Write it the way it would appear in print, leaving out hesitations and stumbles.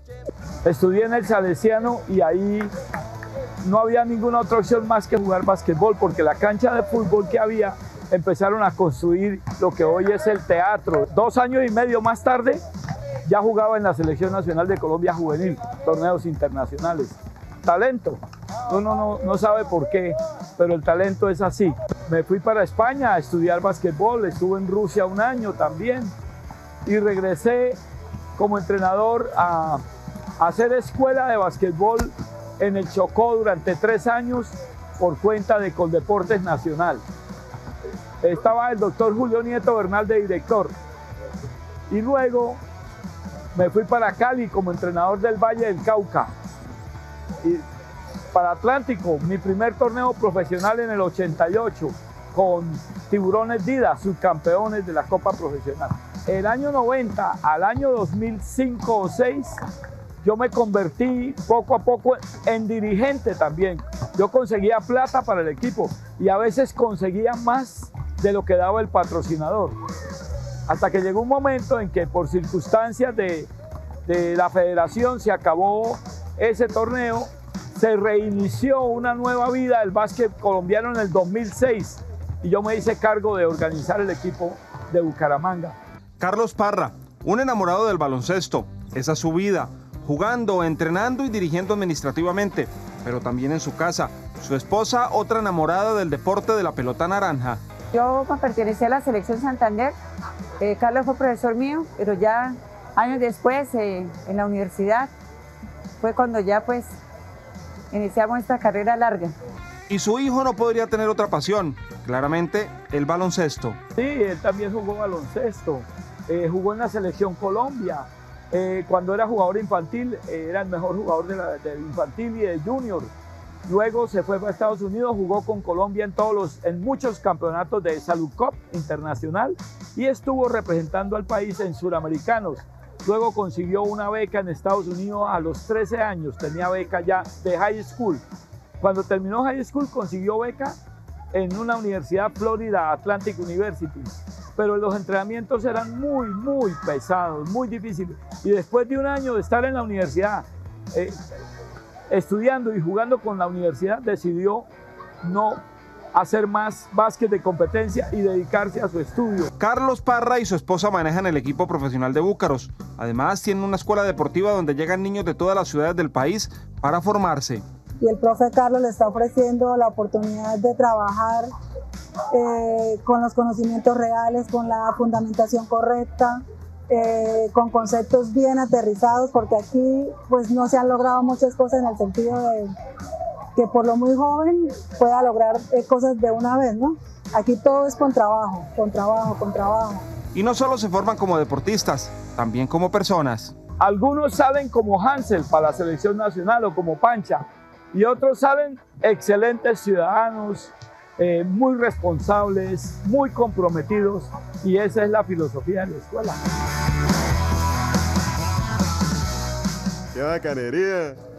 Estudié en el Salesiano y ahí no había ninguna otra opción más que jugar básquetbol, porque la cancha de fútbol que había empezaron a construir lo que hoy es el teatro. 2 años y medio más tarde ya jugaba en la Selección Nacional de Colombia Juvenil, torneos internacionales. Talento, uno no sabe por qué, pero el talento es así. Me fui para España a estudiar básquetbol, estuve en Rusia 1 año también y regresé como entrenador a hacer escuela de básquetbol en el Chocó durante 3 años por cuenta de Coldeportes Nacional. Estaba el doctor Julio Nieto Bernal de director y luego me fui para Cali como entrenador del Valle del Cauca y para Atlántico, mi primer torneo profesional en el 88 con Tiburones Dida, subcampeones de la Copa Profesional. El año 90 al año 2005 o 2006 yo me convertí poco a poco en dirigente también. Yo conseguía plata para el equipo y a veces conseguía más de lo que daba el patrocinador. Hasta que llegó un momento en que por circunstancias de la federación se acabó ese torneo, se reinició una nueva vida del básquet colombiano en el 2006 y yo me hice cargo de organizar el equipo de Bucaramanga. Carlos Parra, un enamorado del baloncesto, esa es su vida, jugando, entrenando y dirigiendo administrativamente, pero también en su casa. Su esposa, otra enamorada del deporte de la pelota naranja. Yo pertenecí a la selección Santander, Carlos fue profesor mío, pero ya años después en la universidad fue cuando ya pues iniciamos esta carrera larga. Y su hijo no podría tener otra pasión, claramente el baloncesto. Sí, él también jugó baloncesto, jugó en la selección Colombia. Cuando era jugador infantil, era el mejor jugador de infantil y de junior. Luego se fue para Estados Unidos, jugó con Colombia en muchos campeonatos de Salud Cup internacional y estuvo representando al país en suramericanos. Luego consiguió una beca en Estados Unidos a los 13 años, tenía beca ya de high school. Cuando terminó high school consiguió beca en una universidad Florida Atlantic University. Pero los entrenamientos eran muy pesados, muy difíciles. Y después de 1 año de estar en la universidad, estudiando y jugando con la universidad, decidió no hacer más básquet de competencia y dedicarse a su estudio. Carlos Parra y su esposa manejan el equipo profesional de Búcaros. Además, tienen una escuela deportiva donde llegan niños de todas las ciudades del país para formarse. Y el profe Carlos le está ofreciendo la oportunidad de trabajar con los conocimientos reales, con la fundamentación correcta, con conceptos bien aterrizados, porque aquí pues no se han logrado muchas cosas en el sentido de que por lo muy joven pueda lograr cosas de una vez, ¿no? Aquí todo es con trabajo. Y no solo se forman como deportistas, también como personas. Algunos salen como Hansel para la selección nacional o como Pancha, y otros salen excelentes ciudadanos, muy responsables, muy comprometidos, y esa es la filosofía de la escuela. ¡Qué bacanería!